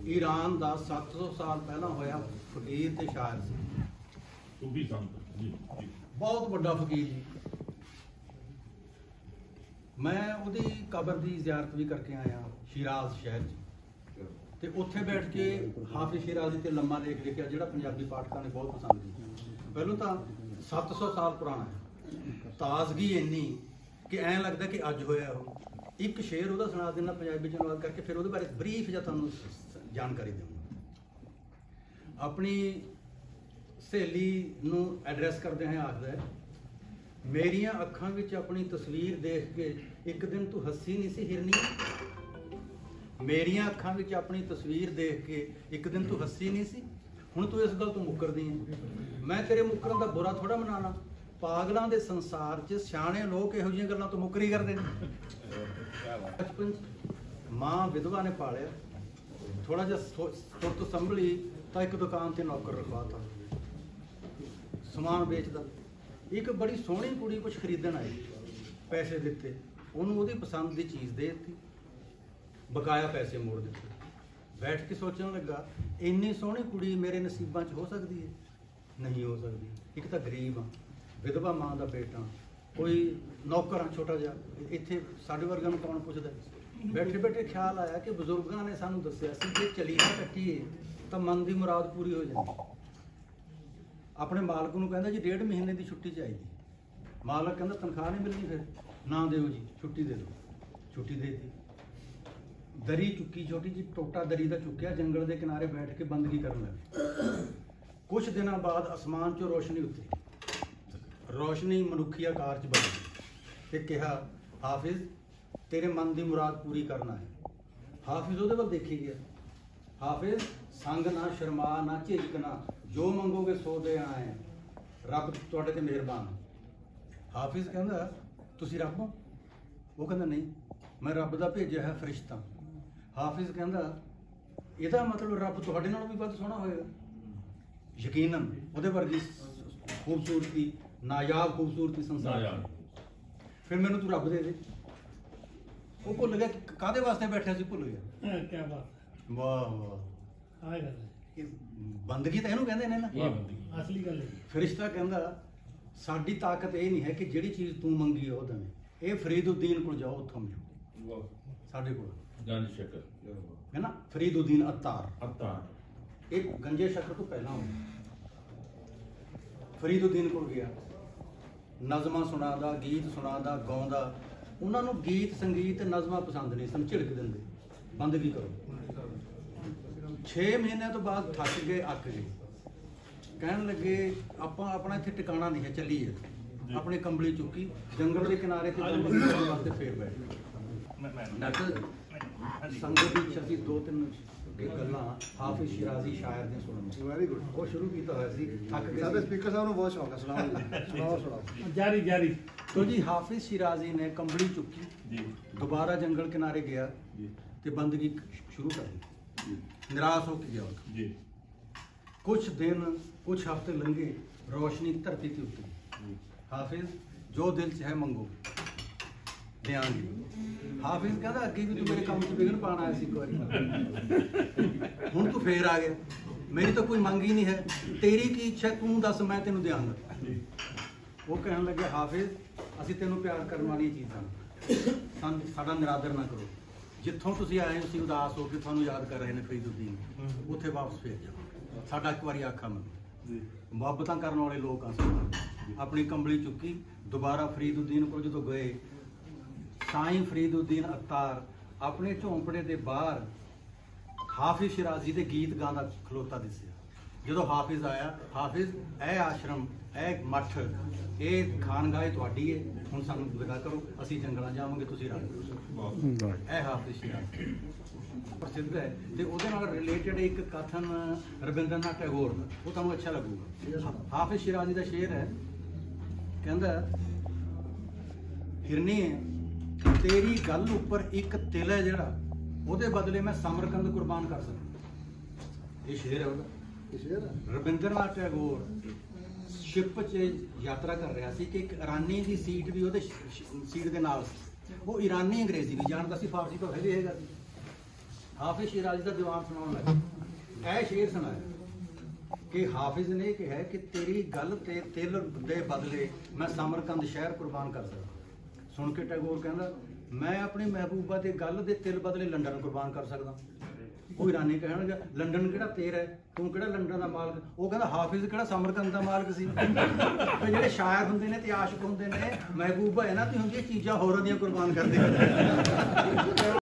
Iran का 700 साल पहला होया फकीर ते शायर सी, सूफी संत जी, बहुत बड़ा फकीर जी। मैं उहदी कबर की ज़ियारत भी करके आया शिराज शहर जी, ते उत्थे बैठ के हाफिज शिराजी ते लम्मा लेख लिखिया जिहड़ा पंजाबी पाठकां ने बहुत पसंद किया। पहलों तो 700 साल पुराना है, ताजगी इन्नी कि ऐं लगता कि अज होया हो। एक शेर उहदा सुना देना पंजाबी च अनुवाद करके, फिर उहदे बारे ब्रीफ जिहा तुहानूं जानकारी दूंगा। अपनी सहेली नूं एड्रैस करदे हैं आखदा है, मेरियां अखां विच अपनी तस्वीर देख के एक दिन तू हसी नहीं सी हिरनी। मेरियां अखां विच अपनी तस्वीर देख के एक दिन तू हसी नहीं सी, हुण तू इस गल तो मुकरदी है। मैं तेरे मुकरन दा बुरा थोड़ा मनाना, पागलों के संसार च सियाणे लोग इहो जिहियां गल्लां तो मुकरी करदे ने। बचपन माँ विधवा ने पालिया, थोड़ा जिहा सुरत संभली तो एक दुकान ते नौकर रखवाता, समान बेचदा। एक बड़ी सोहनी कुड़ी कुछ खरीदण आई, पैसे दिते, उन्होंने उहदी पसंद की चीज़ दे दी, बकाया पैसे मोड़ दिते। बैठ के सोचण लगा, इन्नी सोहनी कुड़ी मेरे नसीबां च हो सकती है? नहीं हो सकती। एक तो गरीब हाँ, विधवा माँ का बेटा, कोई नौकर हाँ छोटा जिहा, इत्थे साडे वर्गां नूं कौन पुछदा। बैठे बैठे ख्याल आया कि बजुर्गों ने सानूं दस्सिया सी कि चली ना कट्टीए तो मन की मुराद पूरी हो जाती। अपने मालक नूं कहंदा जी 1.5 महीने की छुट्टी चाहिए। मालक कहंदा तनख्वाह नहीं मिलनी, फिर ना दिओ जी, छुट्टी दे दो। छुट्टी दे दी। दरी चुकी, छोटी जी टोटा दरी का चुक्या, जंगल के किनारे बैठ के बंदगी करन लगे। कुछ दिनों बाद आसमान चों रोशनी उतरी, रोशनी मनुखी आकार च बन गई ते कहा, हाफिज तेरे मन की मुराद पूरी करना है। हाफिज उहदे वल देखी गया। हाफिज संग ना शर्मा ना झिझकना, जो मंगोगे सो दे आए, रब तुहाडे ते मेहरबान। हाफिज कहंदा तुसीं रब हो? वो कहंदा नहीं, मैं रब दा भेजिया है फरिश्ता। हाफिज कहंदा इहदा मतलब रब तुहाडे नालों भी वध सोहना होएगा। यकीनन उहदे वर्गी खूबसूरती, नायाब खूबसूरती संसार। फिर मैनूं तू रब दे दे। वो भुल गया कि काहदे वास्ते बैठा सी, भुल गया। क्या बात, वाह वाह, आ गल बंदगी तो इहनूं कहंदे ने ना, असली गल है। फरिश्ता कहंदा साडी ताकत ये नहीं है कि जिहड़ी चीज़ तू मंगी हो देवें। ये फरीदुद्दीन को जाओ, उत्थों मिलो साडे कोल गंज शक्कर है ना, फरीदुद्दीन अत्तार, एक गंजे शक्कर तो पहला हो। फरीदुद्दीन को गया, नज़मां सुणादा, गीत सुणादा, गाउंदा। उन्होंने गीत संगीत नज़मां पसंद नहीं सन, झिड़क देंदे, बंदगी करो। 6 महीने तो बाद थक गए, अक गए, कहन लगे आपां अपना इत्थे टिकाणा नहीं है, चलीए। अपनी कंबली चुकी, जंगल के किनारे ते वास्ते फेर बैठ गए। डॉक्टर संगत की इच्छा सी 2-3 गल्लां हाफिज शिराजी शायर ने सुननी। Very good. वो शुरू किया होया सी, थक गए। साडे स्पीकर साहब नूं बहुत शौक है, सुणाओ। जारी जारी। तो जी हाफिज शिराजी ने कंबली चुकी जी, दोबारा जंगल किनारे गया तो बंदगी शुरू कर दी। निराश होकर गया जी। कुछ दिन, कुछ हफ्ते लंघे, रोशनी धरती से उतरी। हाफिज जो दिल च है मंगो देंगे। हाफिज कहता अगे भी तू मेरे काम च विघन पाना आया सी, एक बार हुण तू फेर आ गया, मेरी तो कोई मंग ही नहीं है, तेरी की इच्छा तू दस, मैं तेनों देंगा। वो कहन लगे हाफिज असी तेनों प्यार करने वाली चीज़ां, साडा निरादर ना करो। जिथों तुसीं आए हो उदास हो के तुहानूं याद कर रहे हैं फरीदुद्दीन, उत्थे वापस फेर जाओ। साडा एक बारी आखा मनो, मुहब्बतां करने वाले लोग आं। अपनी कंबली चुकी, दोबारा फरीदुद्दीन को जो गए, साईं फरीदुद्दीन अत्तार अपने झोंपड़े के बाहर हाफिज शिराजी के गीत गांदा खलोता दिसिया। जो हाफिज आया, हाफिज ए आश्रम, ए मठ, ये खानगाह तुहाडी है, हुण सानूं विदा करो, असीं जंगलां जावांगे, तुसीं रहो। ए हाफिज शिराजी प्रसिद्ध है। तो उहदे नाल रिलेटेड एक कथन रविंद्रनाथ टैगोर का, वो तुहानूं अच्छा लगूगा। हाफिज शिराजी का शेर है, कहंदा हिरनी तेरी गल उपर एक तिल है जिहड़ा, ਉਹਦੇ बदले मैं समरकंद कुर्बान कर सकता। ये शेर है ਉਹਦਾ। रविंद्रनाथ टैगोर शिप च यात्रा कर रहा ਸੀ कि एक ईरानी की सीट भी ਉਹਦੇ सीट के नाल, वो ईरानी अंग्रेजी भी जानता सी, फारसी तो है भी हैगा। ਹਾਫਿਜ਼ ਸ਼ੀਰਾਜ਼ੀ ਦਾ ਦੀਵਾਨ ਸੁਣਾਉਣ ਲੱਗਾ। ਇਹ ਸ਼ੇਰ ਸੁਣਾਇਆ ਕਿ ਹਾਫਿਜ਼ ਨੇ ਕਿਹਾ ਕਿ ਤੇਰੀ ਗੱਲ ਤੇ ਤਿਲ ਦੇ ਬਦਲੇ ਮੈਂ ਸਮਰਕੰਦ ਸ਼ਹਿਰ ਕੁਰਬਾਨ ਕਰ ਸਕਦਾ। ਸੁਣ ਕੇ ਟੈਗੋਰ ਕਹਿੰਦਾ ਮੈਂ ਆਪਣੀ ਮਹਿਬੂਬਾ ਦੇ ਗੱਲ ਦੇ ਤਿਲ ਬਦਲੇ ਲੰਡਨ ਕੁਰਬਾਨ ਕਰ ਸਕਦਾ। ਉਹ ਇਰਾਨੀ ਕਹਿਣਗੇ ਲੰਡਨ ਕਿਹੜਾ ਤੇਰਾ ਹੈ, ਤੂੰ ਕਿਹੜਾ ਲੰਡਨ ਦਾ ਮਾਲਕ। ਉਹ ਕਹਿੰਦਾ ਹਾਫਿਜ਼ ਕਿਹੜਾ ਸਮਰਕੰਦ ਦਾ ਮਾਲਕ ਸੀ। ਤੇ ਜਿਹੜੇ ਸ਼ਾਇਰ ਹੁੰਦੇ ਨੇ ਤੇ ਆਸ਼ਿਕ ਹੁੰਦੇ ਨੇ, ਮਹਿਬੂਬਾ ਇਹਨਾਂ ਦੀ ਹੁੰਦੀ ਚੀਜ਼ਾਂ ਹੋਰਾਂ ਦੀਆਂ ਕੁਰਬਾਨ ਕਰਦੇ